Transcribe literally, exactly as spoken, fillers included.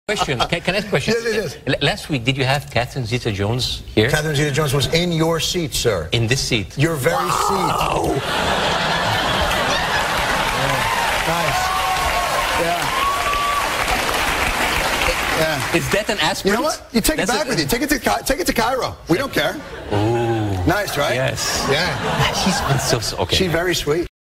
Question. Can, can I ask a question? Yes, yes, yes. Last week, did you have Catherine Zeta-Jones here? Catherine Zeta-Jones was in your seat, sir. In this seat? Your very wow. seat. Yeah. Nice. Yeah. Yeah. Is that an aspirin? You know what? You take That's it back a, with you. Take it to take it to Cairo. We don't care. Ooh. Nice, right? Yes. Yeah. She's been so, so okay. She's very sweet.